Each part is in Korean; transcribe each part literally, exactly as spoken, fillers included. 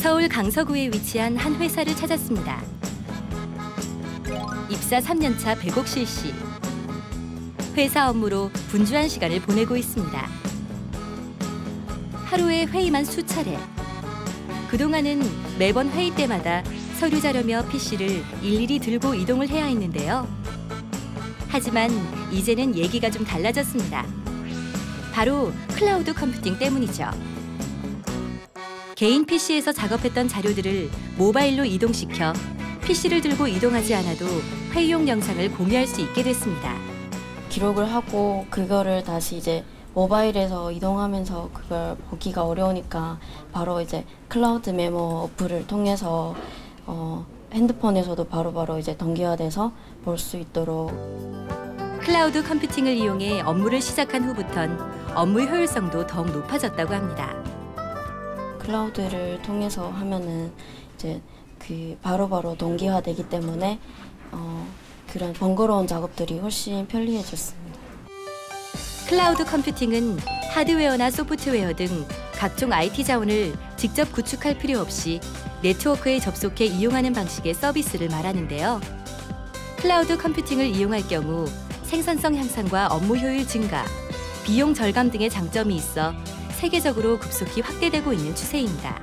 서울 강서구에 위치한 한 회사를 찾았습니다. 입사 삼 년 차 백옥실 씨. 회사 업무로 분주한 시간을 보내고 있습니다. 하루에 회의만 수차례. 그동안은 매번 회의 때마다 서류 자료며 피씨를 일일이 들고 이동을 해야 했는데요. 하지만 이제는 얘기가 좀 달라졌습니다. 바로 클라우드 컴퓨팅 때문이죠. 개인 피씨에서 작업했던 자료들을 모바일로 이동시켜 피씨를 들고 이동하지 않아도 회의용 영상을 공유할 수 있게 됐습니다. 기록을 하고 그거를 다시 이제 모바일에서 이동하면서 그걸 보기가 어려우니까 바로 이제 클라우드 메모 어플을 통해서 어, 핸드폰에서도 바로바로 바로 이제 동기화돼서 볼 수 있도록. 클라우드 컴퓨팅을 이용해 업무를 시작한 후부턴 업무 효율성도 더욱 높아졌다고 합니다. 클라우드를 통해서 하면은 이제 그 바로바로 바로 동기화되기 때문에 어, 그런 번거로운 작업들이 훨씬 편리해졌습니다. 클라우드 컴퓨팅은 하드웨어나 소프트웨어 등 각종 아이티 자원을 직접 구축할 필요 없이 네트워크에 접속해 이용하는 방식의 서비스를 말하는데요. 클라우드 컴퓨팅을 이용할 경우 생산성 향상과 업무 효율 증가, 비용 절감 등의 장점이 있어 세계적으로 급속히 확대되고 있는 추세입니다.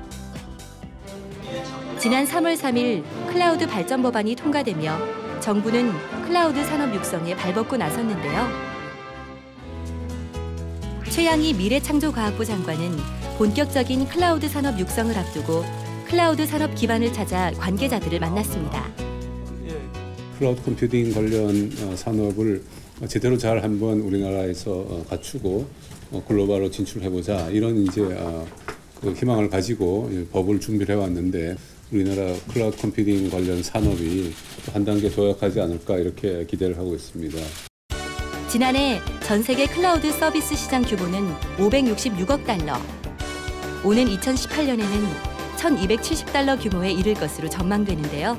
지난 삼월 삼일 클라우드 발전 법안이 통과되며 정부는 클라우드 산업 육성에 발벗고 나섰는데요. 최양희 미래창조과학부 장관은 본격적인 클라우드 산업 육성을 앞두고 클라우드 산업 기반을 찾아 관계자들을 만났습니다. 클라우드 컴퓨팅 관련 산업을 제대로 잘 한번 우리나라에서 갖추고 글로벌로 진출해보자, 이런 이제 그 희망을 가지고 법을 준비를 해왔는데, 우리나라 클라우드 컴퓨팅 관련 산업이 한 단계 도약하지 않을까 이렇게 기대를 하고 있습니다. 지난해 전 세계 클라우드 서비스 시장 규모는 오백육십육억 달러. 오는 이천십팔 년에는 천이백칠십 달러 규모에 이를 것으로 전망되는데요.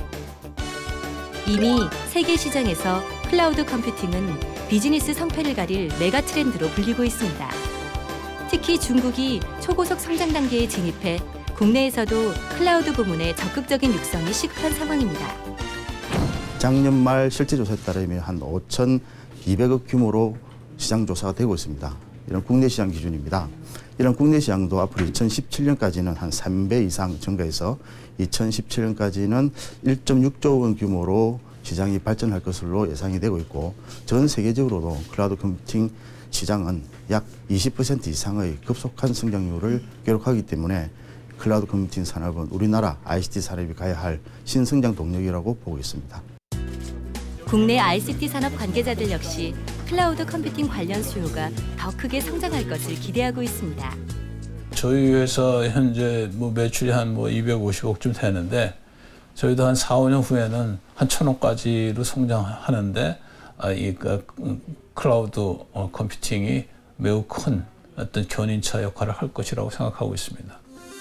이미 세계 시장에서 클라우드 컴퓨팅은 비즈니스 성패를 가릴 메가 트렌드로 불리고 있습니다. 특히 중국이 초고속 성장 단계에 진입해 국내에서도 클라우드 부문의 적극적인 육성이 시급한 상황입니다. 작년 말 실제 조사에 따르면 한 오천이백억 규모로 시장 조사가 되고 있습니다. 이런 국내 시장 기준입니다. 이런 국내 시장도 앞으로 이천십칠 년까지는 한 삼 배 이상 증가해서 이천십칠 년까지는 일 점 육조 원 규모로 시장이 발전할 것으로 예상이 되고 있고, 전 세계적으로도 클라우드 컴퓨팅 시장은 약 이십 퍼센트 이상의 급속한 성장률을 기록하기 때문에 클라우드 컴퓨팅 산업은 우리나라 아이씨티 산업이 가야 할 신성장 동력이라고 보고 있습니다. 국내 아이씨티 산업 관계자들 역시 클라우드 컴퓨팅 관련 수요가 더 크게 성장할 것을 기대하고 있습니다. 저희 회사 현재 뭐 매출이 한 뭐 이백오십억쯤 되는데, 저희도 한 사, 오 년 후에는 한 천억까지로 성장하는데, 아, 이 클라우드 컴퓨팅이 매우 큰 어떤 견인차 역할을 할 것이라고 생각하고 있습니다.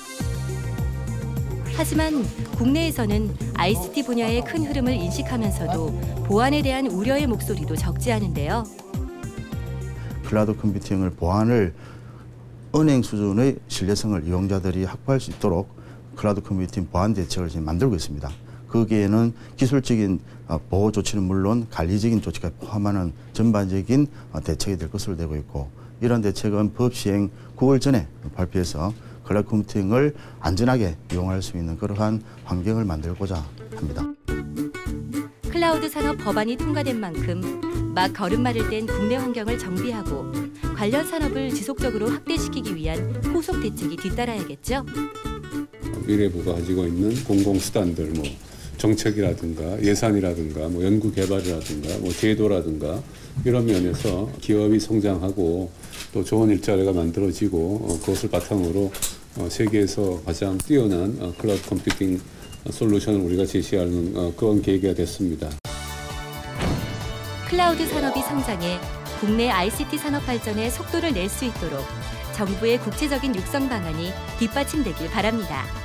하지만 국내에서는 아이씨티 분야의 큰 흐름을 인식하면서도 보안에 대한 우려의 목소리도 적지 않은데요. 클라우드 컴퓨팅을 보안을 은행 수준의 신뢰성을 이용자들이 확보할 수 있도록 클라우드 컴퓨팅 보안 대책을 지금 만들고 있습니다. 거기에는 기술적인 보호 조치는 물론 관리적인 조치까지 포함하는 전반적인 대책이 될 것으로 되고 있고, 이런 대책은 법 시행 구 개월 전에 발표해서 클라우드 컴퓨팅을 안전하게 이용할 수 있는 그러한 환경을 만들고자 합니다. 클라우드 산업 법안이 통과된 만큼 막 걸음마를 뗀 국내 환경을 정비하고 관련 산업을 지속적으로 확대시키기 위한 후속 대책이 뒤따라야겠죠. 미래부가 가지고 있는 공공수단들, 뭐 정책이라든가 예산이라든가 뭐 연구개발이라든가 뭐 제도라든가 이런 면에서 기업이 성장하고 또 좋은 일자리가 만들어지고 그것을 바탕으로 세계에서 가장 뛰어난 클라우드 컴퓨팅 솔루션을 우리가 제시하는 그런 계기가 됐습니다. 클라우드 산업이 성장해 국내 아이씨티 산업 발전에 속도를 낼 수 있도록 정부의 국제적인 육성 방안이 뒷받침되길 바랍니다.